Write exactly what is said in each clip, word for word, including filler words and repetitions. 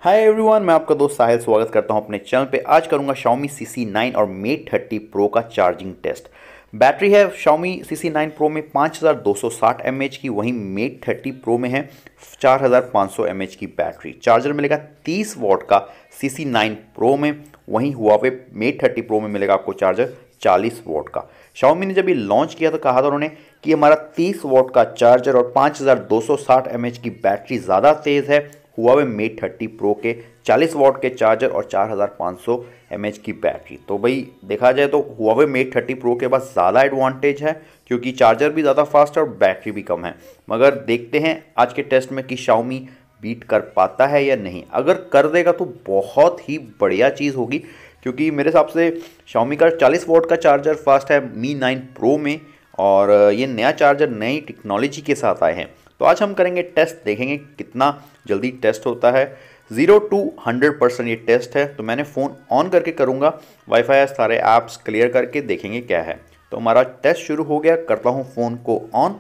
Hi everyone, मैं आपका दोस्त साहिल स्वागत करता हूं अपने चैनल पे। आज करूंगा Xiaomi सी सी नाइन और Mate थर्टी Pro का चार्जिंग टेस्ट। बैटरी है Xiaomi C C nine Pro में पाँच हज़ार दो सौ साठ एम ए एच की, वहीं Mate थर्टी Pro में है चार हज़ार पाँच सौ एम ए एच की बैटरी। चार्जर मिलेगा तीस वॉट का सी सी नाइन Pro में, वहीं Huawei Mate थर्टी Pro में मिलेगा आपको चार्जर चालीस वॉट का। Xiaomi ने जब ये लॉन्च किया तो कहा था उन्होंने कि हमारा तीस वॉट का चार्जर और पाँच हज़ार दो सौ साठ एम ए एच की बैटरी ज़्यादा तेज़ है Huawei Mate थर्टी Pro के चालीस वॉट के चार्जर और चार हज़ार पाँच सौ एम ए एच की बैटरी। तो भाई देखा जाए तो Huawei Mate थर्टी Pro के पास ज़्यादा एडवांटेज है क्योंकि चार्जर भी ज़्यादा फास्ट है और बैटरी भी कम है। मगर देखते हैं आज के टेस्ट में कि Xiaomi बीट कर पाता है या नहीं। अगर कर देगा तो बहुत ही बढ़िया चीज़ होगी क्योंकि मेरे हिसाब से Xiaomi का चालीस वॉट का चार्जर फास्ट है मी नाइन Pro में, और ये नया चार्जर नई टेक्नोलॉजी के साथ आए हैं। तो आज हम करेंगे टेस्ट, देखेंगे कितना जल्दी टेस्ट होता है। ज़ीरो टू हंड्रेड परसेंट ये टेस्ट है। तो मैंने फ़ोन ऑन करके करूँगा, वाईफाई सारे ऐप्स क्लियर करके देखेंगे क्या है। तो हमारा टेस्ट शुरू हो गया, करता हूँ फ़ोन को ऑन।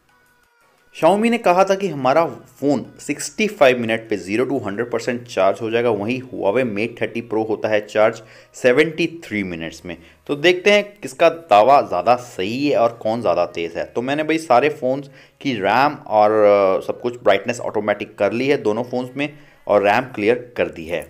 Xiaomi ने कहा था कि हमारा फ़ोन पैंसठ मिनट पे zero to hundred percent charge हो जाएगा, वहीं Huawei Mate थर्टी Pro होता है चार्ज तिहत्तर मिनट्स में। तो देखते हैं किसका दावा ज़्यादा सही है और कौन ज़्यादा तेज़ है। तो मैंने भाई सारे फ़ोन्स की रैम और सब कुछ ब्राइटनेस ऑटोमेटिक कर ली है दोनों फ़ोन्स में, और रैम क्लियर कर दी है।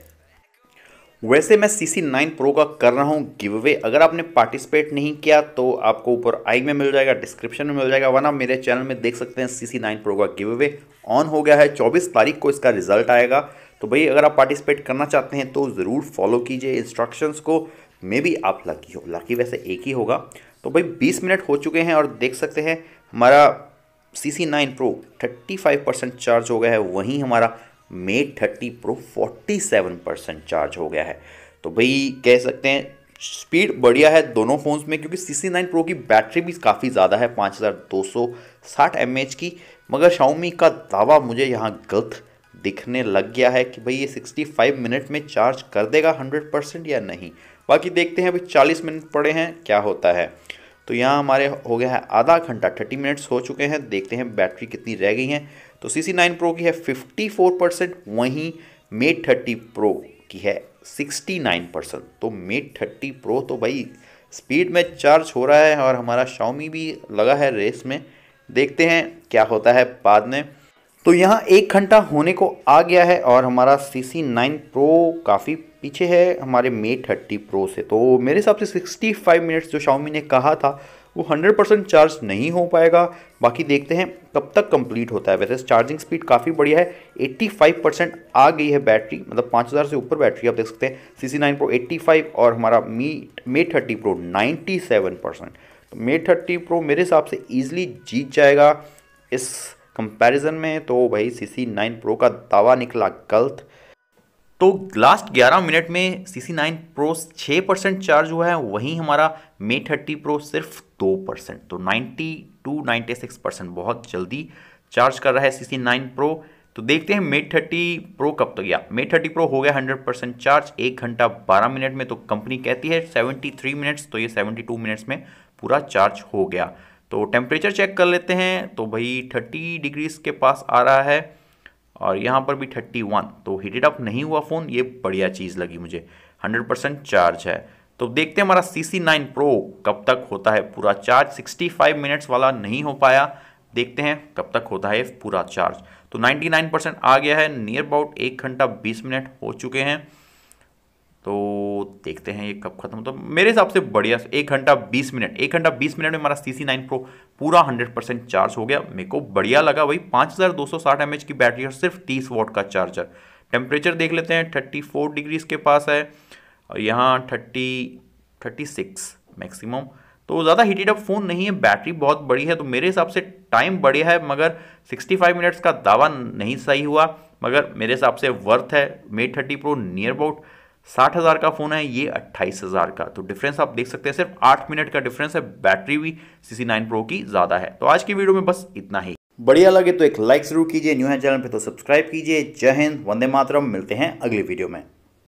वैसे मैं सी सी नाइन Pro का कर रहा हूँ गिव अवे। अगर आपने पार्टिसिपेट नहीं किया तो आपको ऊपर आई में मिल जाएगा, डिस्क्रिप्शन में मिल जाएगा, वरना मेरे चैनल में देख सकते हैं। सी सी नाइन Pro का गिव अवे ऑन हो गया है, चौबीस तारीख को इसका रिजल्ट आएगा। तो भाई अगर आप पार्टिसिपेट करना चाहते हैं तो ज़रूर फॉलो कीजिए इंस्ट्रक्शंस को। मे भी आप लकी हो, लकी वैसे एक ही होगा। तो भाई बीस मिनट हो चुके हैं और देख सकते हैं हमारा सी सी नाइन Pro पैंतीस परसेंट चार्ज हो गया है, वहीं हमारा Mate थर्टी Pro सैंतालीस परसेंट चार्ज हो गया है। तो भाई कह सकते हैं स्पीड बढ़िया है दोनों फ़ोन्स में, क्योंकि सी सी नाइन Pro की बैटरी भी काफ़ी ज़्यादा है पाँच हज़ार दो सौ साठ एम ए एच की। मगर Xiaomi का दावा मुझे यहाँ गलत दिखने लग गया है कि भाई ये पैंसठ मिनट में चार्ज कर देगा हंड्रेड परसेंट या नहीं। बाकी देखते हैं, अभी चालीस मिनट पड़े हैं क्या होता है। तो यहाँ हमारे हो गया है आधा घंटा, तीस मिनट्स हो चुके हैं। देखते हैं बैटरी कितनी रह गई हैं। तो सी सी नाइन Pro की है चौवन परसेंट, वहीं Mate थर्टी Pro की है उनहत्तर परसेंट। तो Mate थर्टी Pro तो भाई स्पीड में चार्ज हो रहा है और हमारा Xiaomi भी लगा है रेस में। देखते हैं क्या होता है बाद में। तो यहाँ एक घंटा होने को आ गया है और हमारा सी सी नाइन Pro काफ़ी पीछे है हमारे Mate थर्टी Pro से। तो मेरे हिसाब से पैंसठ मिनट्स जो Xiaomi ने कहा था वो हंड्रेड परसेंट चार्ज नहीं हो पाएगा। बाकी देखते हैं कब तक कंप्लीट होता है। वैसे चार्जिंग स्पीड काफ़ी बढ़िया है, पचासी परसेंट आ गई है बैटरी, मतलब पाँच हज़ार से ऊपर बैटरी आप देख सकते हैं। सी सी नाइन Pro पचासी और हमारा Mate थर्टी Pro सत्तानवे परसेंट। तो Mate थर्टी Pro मेरे हिसाब से ईजिली जीत जाएगा इस कंपैरिजन में। तो भाई सी सी नाइन Pro का दावा निकला गलत। तो लास्ट ग्यारह मिनट में सी सी नाइन Pro छह परसेंट चार्ज हुआ है, वहीं हमारा Mate थर्टी Pro सिर्फ दो परसेंट। तो बानवे टू छियानवे परसेंट बहुत जल्दी चार्ज कर रहा है सी सी नाइन Pro। तो देखते हैं Mate थर्टी Pro कब तक गया। Mate थर्टी Pro हो गया हंड्रेड परसेंट चार्ज एक घंटा बारह मिनट में। तो कंपनी कहती है तिहत्तर मिनट्स, तो ये बहत्तर मिनट्स में पूरा चार्ज हो गया। तो टेम्परेचर चेक कर लेते हैं। तो भाई तीस डिग्रीज के पास आ रहा है और यहाँ पर भी इकतीस। तो हीटेड अप नहीं हुआ फ़ोन, ये बढ़िया चीज़ लगी मुझे। हंड्रेड परसेंट चार्ज है। तो देखते हैं हमारा सी सी नाइन Pro कब तक होता है पूरा चार्ज। पैंसठ मिनट्स वाला नहीं हो पाया, देखते हैं कब तक होता है पूरा चार्ज। तो निन्यानवे परसेंट आ गया है, नियर अबाउट एक घंटा बीस मिनट हो चुके हैं। तो देखते हैं ये कब खत्म होता है। मेरे हिसाब से बढ़िया एक घंटा बीस मिनट एक घंटा बीस मिनट में हमारा सी सी नाइन Pro पूरा हंड्रेड परसेंट चार्ज हो गया। मेरे को बढ़िया लगा भाई, पाँच हज़ार दो सौ साठ एम ए एच की बैटरी और सिर्फ तीस वॉट का चार्जर। टेम्परेचर देख लेते हैं, चौंतीस डिग्रीज के पास है और यहाँ तीस छत्तीस मैक्सिमम। तो ज़्यादा हीटेड अप फ़ोन नहीं है, बैटरी बहुत बड़ी है। तो मेरे हिसाब से टाइम बढ़िया है, मगर पैंसठ मिनट्स का दावा नहीं सही हुआ। मगर मेरे हिसाब से वर्थ है। Mate thirty Pro near about साठ हज़ार का फ़ोन है, ये अट्ठाईस हज़ार का। तो डिफरेंस आप देख सकते हैं, सिर्फ आठ मिनट का डिफरेंस है। बैटरी भी सी सी नाइन Pro की ज़्यादा है। तो आज की वीडियो में बस इतना ही। बढ़िया लगे तो एक लाइक ज़रूर कीजिए, न्यू है चैनल पे तो सब्सक्राइब कीजिए। जय हिंद, वंदे मातरम। मिलते हैं अगली वीडियो में।